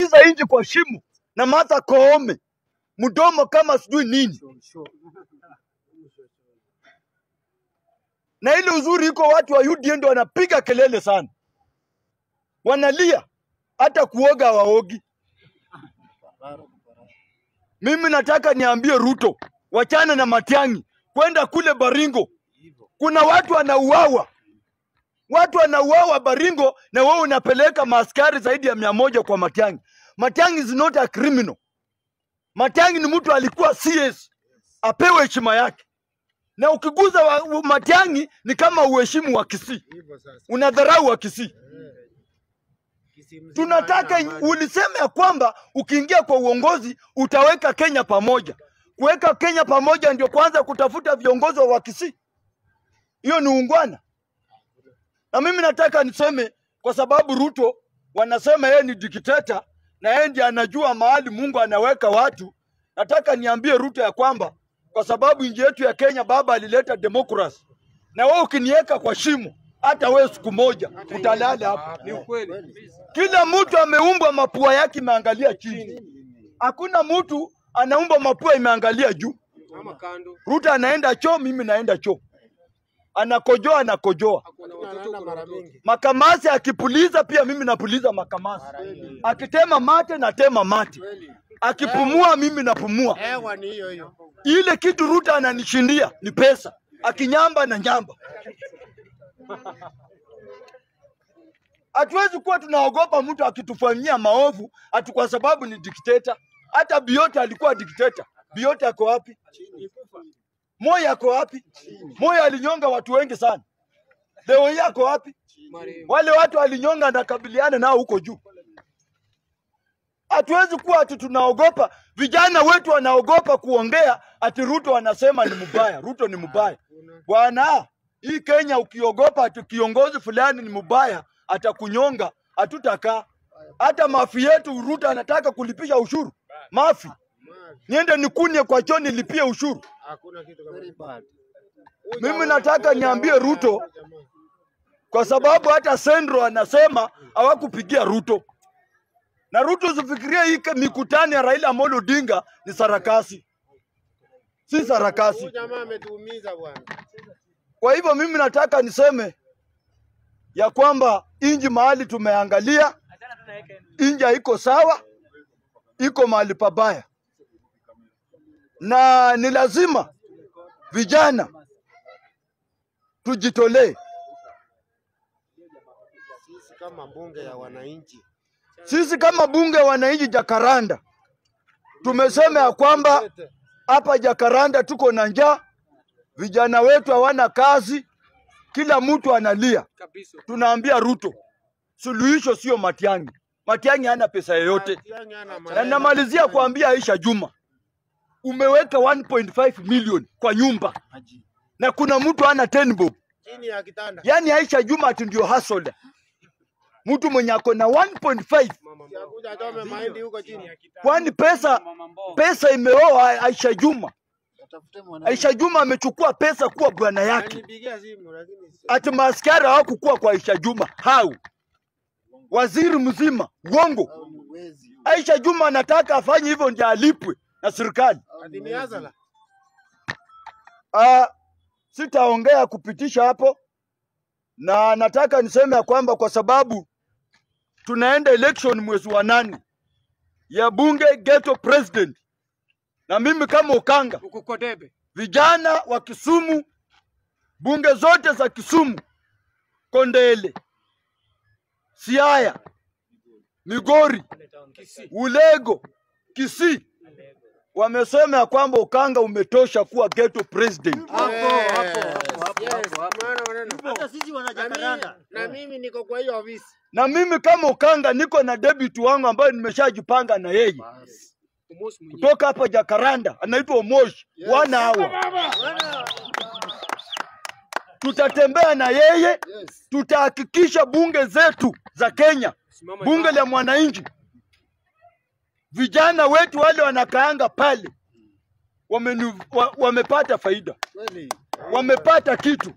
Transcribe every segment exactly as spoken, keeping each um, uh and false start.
anaingiza inji kwa shimo na Martha Koome mdomo kama sijui nini. Na ile uzuri iko watu wa U D A ndio wanapiga kelele sana. Wanalia hata kuoga waogi. Mimi nataka niambie Ruto, wachana na Matiang'i, kwenda kule Baringo. Kuna watu wanauawa. Watu wanauawa Baringo na wewe unapeleka maaskari zaidi ya mia moja kwa Matiang'i. Matiang'i is not a criminal. Matiang'i ni mtu alikuwa C S. Apewe heshima yake. Na ukiguza wa, Matiang'i ni kama uheshimu wa Kisii. Unadharau wa Kisii. Tunataka ulisema ya kwamba ukiingia kwa uongozi utaweka Kenya pamoja. Kuweka Kenya pamoja ndio kwanza kutafuta viongozi wa Kisii. Hiyo ni ungwana. Na mimi nataka niseme kwa sababu Ruto wanasema yeye ni dikteta na yeye ndiye anajua mahali Mungu anaweka watu. Nataka niambie Ruto ya kwamba kwa sababu nchi yetu ya Kenya baba alileta demokrasi. Na wewe ukiniweka kwa shimo hata wewe siku moja utalala hapo. Ni ukweli. Kila mtu ameumbwa mapua yake imeangalia chini. Hakuna mtu anaumba mapua imeangalia juu. Ruto anaenda choo, mimi naenda choo. Anakojoa anakojoa. Makamasi akipuliza pia mimi napuliza makamasi. Akitema mate natema mate. Akipumua mimi napumua. Hewa ni hiyo hiyo. Ile kitu Ruto ananishindia ni pesa. Akinyamba na nyamba. Hatuwezi kuwa tunaogopa mtu akitufanyia maovu ati kwa sababu ni dikteta. Hata Biota alikuwa dikteta. Biota ako wapi? Moi ako wapi? Moi alinyonga watu wengi sana. Leo hii ako wapi? Wale watu alinyonga na kabiliana nao huko juu. Hatuwezi kuwa ati tunaogopa. Vijana wetu wanaogopa kuongea ati Ruto anasema ni mbaya. Ruto ni mbaya. Bwana, hii Kenya ukiogopa ati kiongozi fulani ni mbaya atakunyonga, hatutakaa. Hata mafi yetu Ruto anataka kulipisha ushuru. Mafi. Niende nikunye kwa choo nilipie ushuru. Hakuna kitu kama. Mimi nataka niambie Ruto kwa sababu hata Sendro anasema hawakupigia Ruto. Na Ruto usifikirie hii mikutano ya Raila Amolo Odinga ni sarakasi. Si sarakasi. Huyu jamaa ametuumiza bwana. Kwa hivyo mimi nataka niseme ya kwamba inji mahali tumeangalia, inji haiko sawa, iko mahali pabaya. Na ni lazima vijana tujitolee. Sisi kama bunge ya wananchi. Sisi kama bunge ya wananchi Jakaranda tumesema ya kwamba hapa Jakaranda tuko na njaa, vijana wetu hawana kazi, kila mtu analia. Tunaambia Ruto, suluhisho sio Matiang'i. Matiang'i hana pesa yoyote. Na namalizia kuambia Aisha Juma, umeweka one point five million kwa nyumba na kuna mtu hana ten bob chini ya kitanda. Yani Aisha Juma ati ndio hustle. Mtu mwenye ako na one point five. Siakuja atome mahindi huko chini. Kwani pesa pesa imeoa Aisha Juma. Aisha Juma amechukua pesa kuwa bwana yake. Ati maaskari hawakukua kwa Aisha Juma. Hao. Waziri mzima, uongo. Aisha Juma anataka afanye hivyo ndio alipwe na serikali. Ah, sitaongea kupitisha hapo. Na nataka niseme ya kwamba kwa sababu tunaenda election mwezi wa nane ya bunge ghetto president. Na mimi kama Okanga, vijana wa Kisumu, bunge zote za Kisumu, Kondele, Siaya, Migori, Ulego, Kisii, wamesema ya kwamba Okanga umetosha kuwa ghetto president. Hapo hapo hapo hapo. Hata sisi wana Jakaranda. Na mimi niko kwa hiyo ofisi. Na mimi kama Okanga niko na debut wangu ambaye nimeshajipanga na yeye. Kutoka hapa Jakaranda anaitwa Moshi. Yes. Wana hawa. Tutatembea na yeye. Yes. Tutahakikisha bunge zetu za Kenya, bunge la mwananchi, vijana wetu wale wanakaanga pale wame, wamepata faida. Wamepata kitu.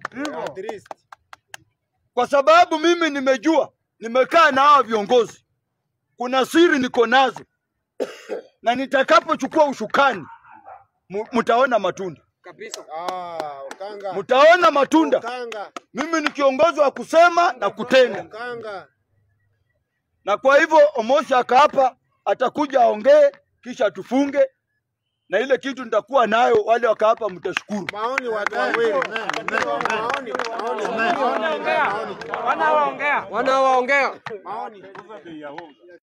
Kwa sababu mimi nimejua, nimekaa na hao viongozi. kuna siri niko nazo na nitakapochukua ushukani mtaona matunda kabisa. Ah, Okanga. Mtaona matunda. Okanga. Mimi ni kiongozi wa kusema na kutenda. Okanga. Na kwa hivyo Omosha hapa atakuja aongee kisha tufunge na ile kitu nitakuwa nayo, wale waka hapa mtashukuru. Maoni watu wawili. Maoni, maoni. Wanaongea. Wanaongea. Wanaongea. Maoni.